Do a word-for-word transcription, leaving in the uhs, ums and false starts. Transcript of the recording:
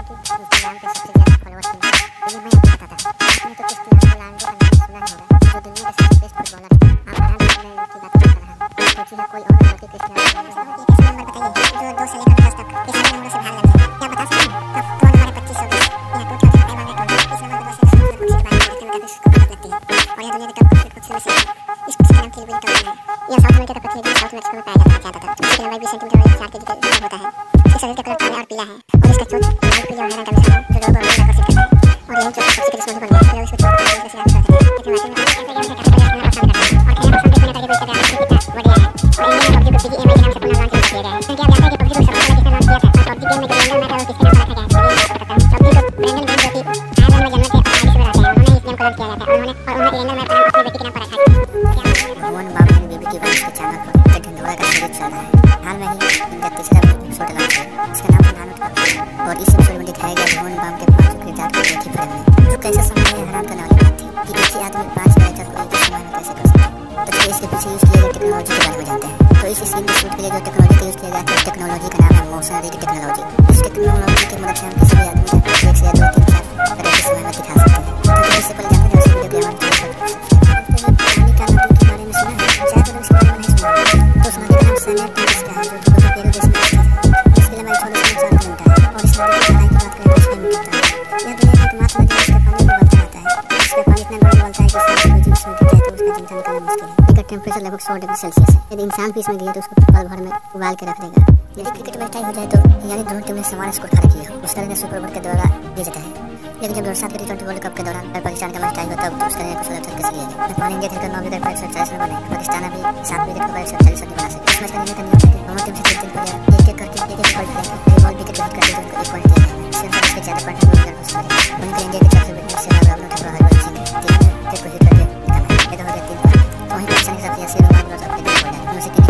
कि इंस्टाग्राम पे सबसे ज़्यादा फॉलोअर्स किन हैं। तो ये मैं आपको बताता हूँ। आपने तो क्रिस्टियानो रोनाल्डो का नाम सुना ही होगा, जो दुनिया का सबसे बेस्ट फुटबॉलर है। आप हैरान हैं मैं इनकी बात कर रहा हूँ। सोचिए है कोई और नंबर के क्रिस्टियानो रोनाल्डो एक ऐसा नंबर बताइए जो दो से लेकर दस तक ये सभी नंबरों से बाहर लग जाए। क्या बता सकते हैं? तब तो नंबर है पच्चीस सौ बीस या two thousand five hundred twenty. इस नंबर को दो से दस कुछ के बारे में देखने में काफी उसको मदद लगती है और यह दुनिया के टॉप क्रिकेट कोच में से है। इस कुछ का नाम खेल भी टॉप है। यह साउथ अमेरिका का पक्षी है जो साउथ मैक्सिको में पाया जाता है ज्यादातर। इसकी लंबाई बीस सेंटीमीटर और चार केजी तक होता है। इसके शरीर का कलर काला और पीला है और इसका चोंच लाल पीले और हरे रंग का मिश्रण है जो लोगों को आकर्षित करता है। और यही चोंच पक्षी के दुश्मन भी बन गया है। लोग इसको चोंच के से याद करते हैं। लेकिन वाकई में ऐसे गेम है काफी खेलना पसंद करते हैं और खेलना पसंद करने का तरीका इसका कितना बढ़िया है। और इंडिया में पबजी को बीजीएमआई के नाम से पुनः लॉन्च किया गया है। क्योंकि आप जानते हैं कि पबजी को सबसे पहले किसने लॉन्च किया था और पबजी गेम में जो रेंडम मैच है वो किसके नाम पर रखा गया है। चलिए मैं आपको बताता हूँ। पबजी को ब्रेंडन गेम जो कि आयरलैंड में जन्मे थे और पारिस में रहते हैं, उन्होंने इस गेम को लॉन्च किया था और उन्होंने और उन्होंने रेंडम मैच का नाम अपने बेटी के नाम पर रखा है। मोहन बाबू ने बीबी की बात के चैनल पर एक ढिंढोरा का सीरीज चल रहा है। हाल में ही इनका तीसरा एपिसोड लॉन्च है। इसका नाम नाम उठा और इस एपिसोड में दिखाया गया मोहन बाबू के पांच किरदार को एक ही फिल्म में, जो कैसे समय में हैरान करने वाली बात थी कि एक ही आदमी पांच कैरेक्टर को एक ही समय में कैसे कर सकता है। तो चलिए इसके पीछे यूज किए गए टेक्नोलॉजी के बारे में जानते हैं। तो इस सीन में शूट के लिए जो टेक्नोलॉजी का यूज किया गया है, टेक्नोलॉजी का नाम है मोशन रेडी टेक्नोलॉजी। इस टेक्नोलॉजी की मदद से हम किसी भी आदमी को एक से दो तीन चार तरह के समय में दिखा सकते हैं। तो इससे पहले जानते हैं उस वीडियो के हमारे चैनल पर पानी का नदी के बारे में सुना है, शायद लोग इसके बारे में नहीं सुना है। तो उस नदी का नाम सैनेट नदी का है जो कि पेरू देश में स्थित है। इसके लंबाई चौदह दशमलव चार किलोमीटर है और इस नदी की गहराई की बात करें तो छह मीटर है। यह दुनिया की एकमात्र नदी है जिसका पानी उबलता रहता है। इसका पानी इतना गर्म उबलता है कि उसमें कोई जीव इसमें गिर जाए तो उसका जीवन निकालना मुश्किल है। इसका टेम्परेचर लगभग सौ डिग्री सेल्सियस है। यदि इंसान भी इसमें गिरे तो उसको पल भर में उबाल के रख देगा। यदि क्रिकेट मैच टाई हो जाए तो यानी दोनों टीम ने समान स्कोर उठा रखी है, उसका ने सुपर ओवर के द्वारा जीता है। लेकिन जब दो हज़ार सात के टी ट्वेंटी वर्ल्ड कप के दौरान पाकिस्तान का मैच टाई हुआ तब उसका कुछ अलग तरीके से लिया गया। नेपाल इंडिया खेलकर नौ विकेट पर एक सौ चालीस रन बने। पाकिस्तान अभी सात विकेट पर एक सौ चालीस रन बना सके। इस मैच का निर्णय करने के दोनों टीम से तीन तीन प्लेयर एक एक करके एक एक पॉइंट लेकर बॉल विकेट हिट करके उनको एक पॉइंट दिया है। इससे सबसे ज्यादा पॉइंट विकेट हो सके। वहीं इंडिया के चौथे विकेट से राहुल ठाकुर हरभजन सिंह तीन विकेट को हिट करके निकाला। ये दोनों तीन पॉइंट। वहीं पाकिस्तान के साथ यासीर अपने